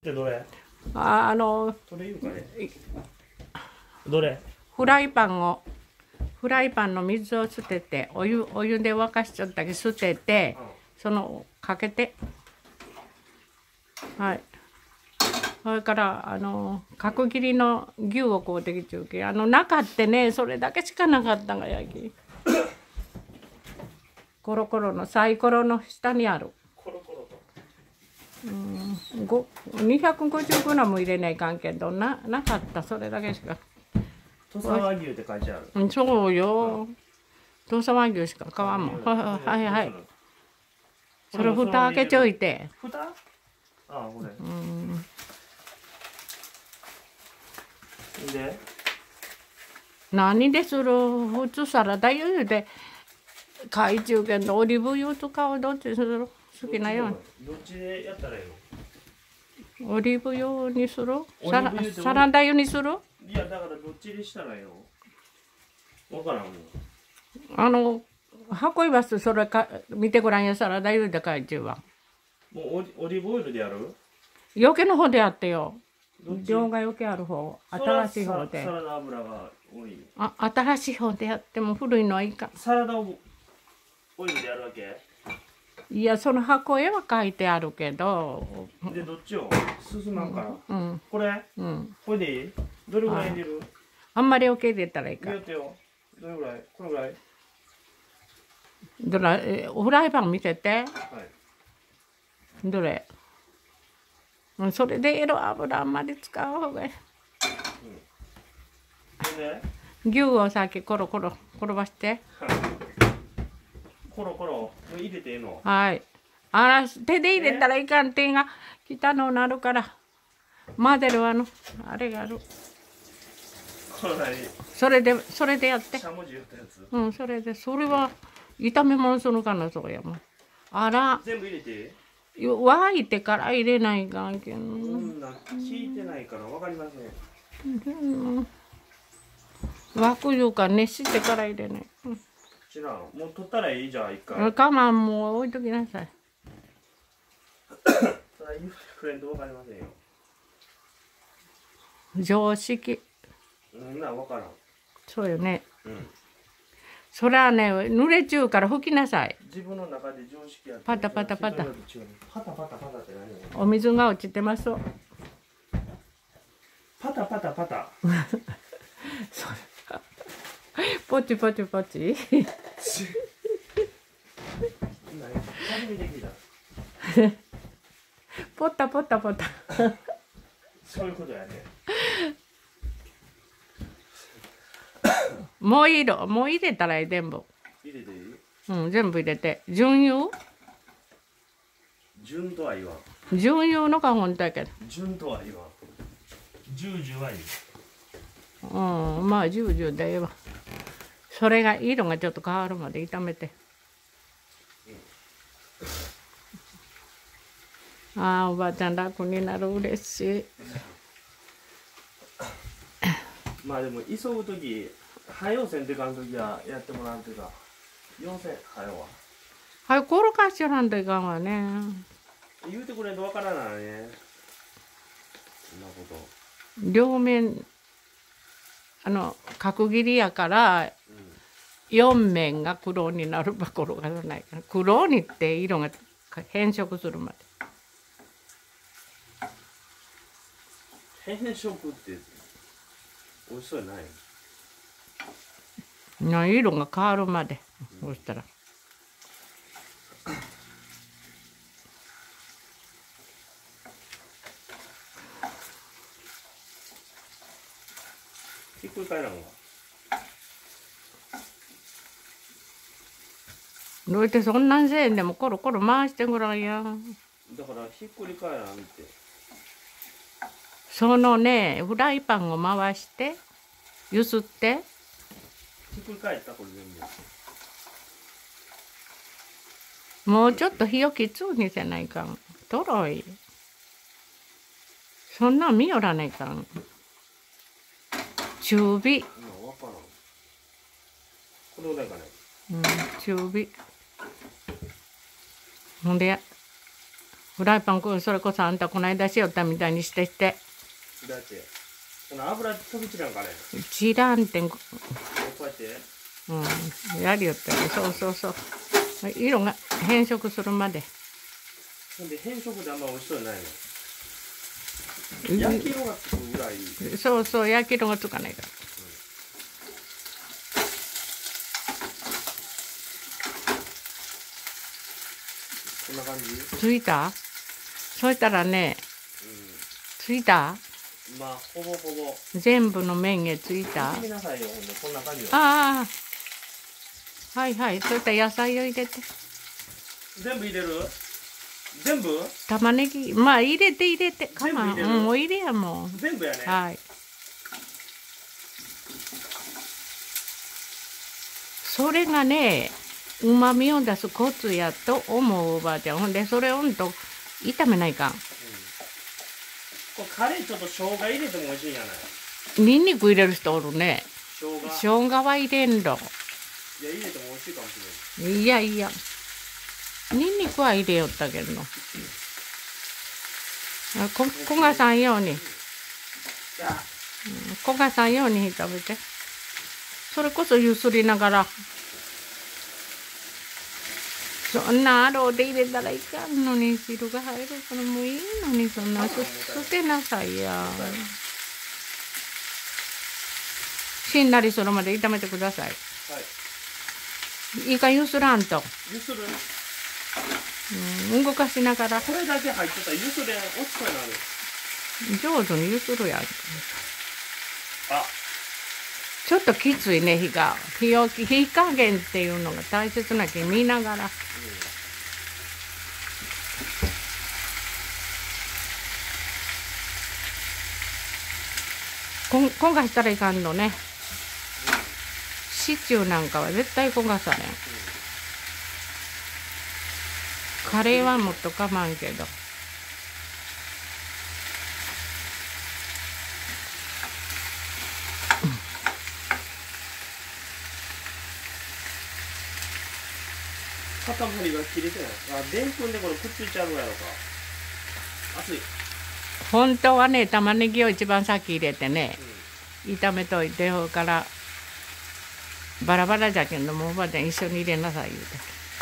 でどれ？ あどれ言うかね。どれ？ フライパンの水を捨ててお湯で沸かしちゃったけど捨てて、そのかけて、はい。それから角切りの牛を買うてきちゅうけ中ってね、それだけしかなかったがやき。コロコロのサイコロの下にある。 コロコロと。 250g 入れないかんけどなかった、それだけしか。 土佐和牛って書いてある。 そうよ。土佐和牛しか買わんもん。はいはい。それ蓋開けちょいて。 蓋？ああ、これ。で？ 何でする？普通サラダ油で買いちゅうけど、オリーブ油とかをどっちする？好きなように。 どっちでやったらいいオリーブ油にする？ オリーブ油ってサラダ油にする？ いや、だからどっちにしたらいいの？わからん運びますそれか見てごらんよ、サラダ油で買いちゅうわ。 もうオリーブオイルでやる？ 余計の方でやってよ。量が余計ある方、新しい方で。 サラダ油が多い。 新しい方でやっても古いのはいいか。 サラダオイルでやるわけ？ いや、その箱絵は書いてあるけど。 で、どっちを進まんから。これ？ これでいい？どれぐらい入れる？ あんまり余計入れたらいいか。 入れてよ。どれぐらい？これぐらい？ フライパン見てて。 はい。 どれ？それで油あんまり使う方がいい。牛をさっきコロコロ転ばして。 コロコロ入れていいの？ はい。手で入れたらいかん、手が汚のなるから混ぜるあれがある。それでやって。 しゃもじ言ったやつ？ それは炒め物するかな、そうやもん。 全部入れて沸いてから入れないかんけん。 聞いてないからわかりません。 沸くいうか熱してから入れない。 知らん。もう取ったらいいじゃん、一回。 我慢もう置いときなさい。 それは言うてくれんとわかりませんよ。 常識。 わからん。 そうよね。それはね、濡れちゅうから拭きなさい。 自分の中で常識やって。 パタパタパタ。 パタパタパタって何？ お水が落ちてます。 パタパタパタ。 それ。ポチポチポチ。ポタポタポタ。 そういうことやね。 もう入れたらいい、全部。 入れていい？ 全部入れて。純油？ 純とは言わん。 純油のが本当やけど。 純とは言わん。ジュージューは言う。まあジュージューでええわ。それが色がちょっと変わるまで炒めて。おばあちゃん楽になる、嬉しい。 まあでも急ぐとき、早うせんってかんときはやってもらうというか、4せん早うは。 はい、転がしちゃらんといかんわね。 言うてくれんとわからないね。そんなこと。 両面角切りやから、4面が黒になるば転がらないから、黒にって色が変色するまで。 変色って美味しそうやない？ 色が変わるまで。そしたらひっくり返らんわ。 どうやってそんなんせんでもコロコロ回してごらんや。 だからひっくり返らんって。 そのね、フライパンを回してゆすって。 ひっくり返ったこれ全部。もうちょっと火をきつうにせないかん。とろい。そんなん見よらないかん。中火。 わからん。これぐらいかね。中火。ほんでフライパンそれこそあんたこの間しよったみたいにしてだってこの油飛び散らんかね。 散らんてん。 こうやってうん、やりよったよ。そうそう。色が変色するまで。 ほんで変色であんま美味しそうじゃないの。焼き色がつくぐらい。 そう焼き色がつかないから。 こんな感じ。 ついた？そうしたらね、ついた？ まあほぼほぼ。 全部の面へついた？ 見てみなさいよ。ほんでこんな感じよ。 ああ。はいそういった野菜を入れて。 全部入れる？全部？ 玉ねぎ、まあ入れて。 全部入れる？ もう入れやもん。 全部やね。 はい。それがね、うまみを出すコツやと思うおばあちゃん。ほんでそれを炒めないかん。 これカレーちょっと生姜入れても美味しいんじゃない？ ニンニク入れる人おるね。 生姜。 生姜は入れんろ。 いや入れても美味しいかもしれない。 いや。ニンニクは入れよったけどの。焦がさんように。焦がさんように炒めて。それこそゆすりながら。そんなアローで入れたらいかんのに、汁が入るからもういいのに、そんな捨てなさいや。しんなりするまで炒めてください。 はい。 いいかゆすらんと。 ゆする？ 動かしながら。 これだけ入ってたらゆすれ落ちそうになる。 上手にゆするやん。 あ。 ちょっときついね、火加減っていうのが大切なき見ながら。焦がしたらいかんのね。シチューなんかは絶対焦がされん。カレーはもっと我慢けど。 塊が切れてない。でんぷんでこれくっついちゃうやろか。熱い。 本当はね、玉ねぎを一番先入れてね、炒めといて、それからバラバラじゃけんども、おばあちゃん一緒に入れなさい言うて。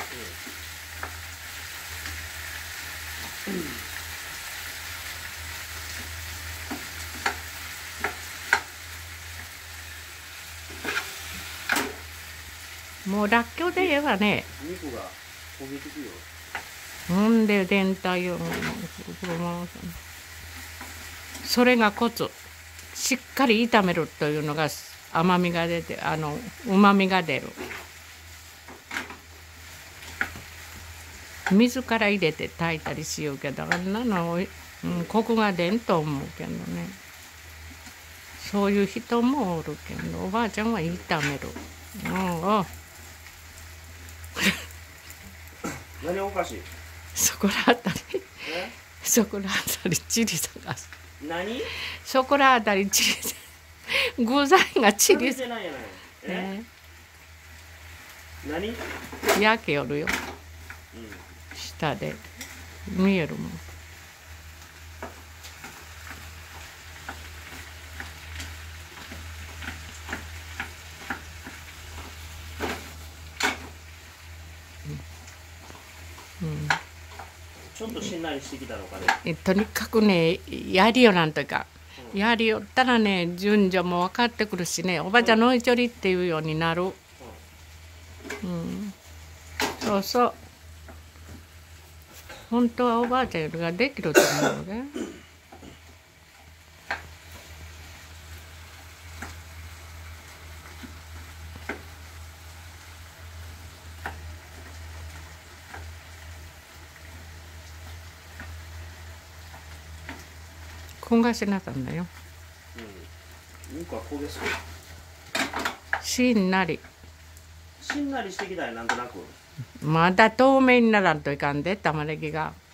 もうらっきょうで言えばね。 肉が焦げてくよ。 ほんで全体をそれがコツ。しっかり炒めるというのが甘みが出てうまみが出る。水から入れて炊いたりしようけどあんなのコクが出んと思うけどね。そういう人もおるけどおばあちゃんは炒める。 何おかしい？ そこらあたりチリ探す。 何？ そこらあたりチリ具材がチリてないやない。何？ 焼けよるよ。下で見えるもん。 ちょっとしんなりしてきたのかね。 とにかくねやりよなんとか、やりよったらね順序も分かってくるしね、おばちゃんのいちょりっていうようになる。そう本当はおばあちゃんよりができると思うね。焦がしなかったんだよ。 肉は焦げそう。 しんなりしてきたよなんとなく。 まだ透明にならんといかんで玉ねぎが。